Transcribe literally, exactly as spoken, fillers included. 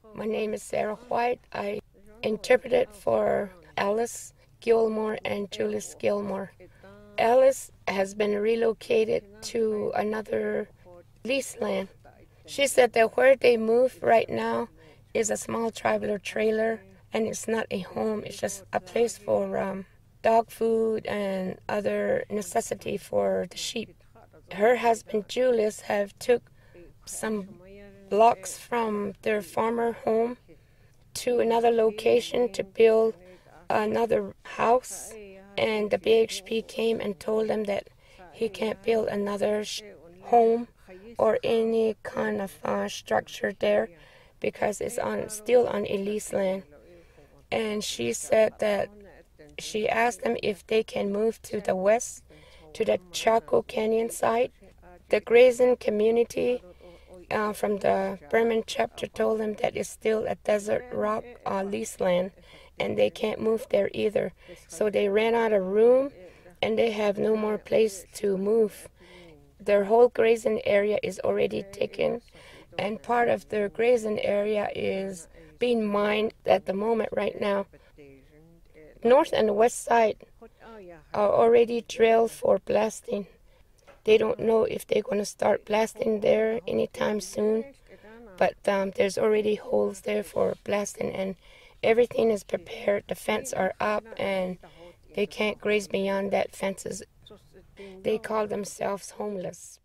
My name is Sarah White. I interpreted for Alice Gilmore and Julius Gilmore. Alice has been relocated to another lease land. She said that where they move right now is a small traveler trailer, and it's not a home. It's just a place for um, dog food and other necessity for the sheep. Her husband Julius have took some blocks from their former home to another location to build another house, and the B H P came and told them that he can't build another sh- home or any kind of uh, structure there because it's on still on a lease land. And she said that she asked them if they can move to the west, to the Chaco Canyon side. The grazing community uh, from the Berman chapter told them that it's still a desert rock uh, lease land, and they can't move there either. So they ran out of room, and they have no more place to move. Their whole grazing area is already taken, and part of their grazing area is being mined at the moment right now. North and west side are already drilled for blasting. They don't know if they're going to start blasting there anytime soon, but um, there's already holes there for blasting, and everything is prepared. The fence are up, and they can't graze beyond that fences. They call themselves homeless.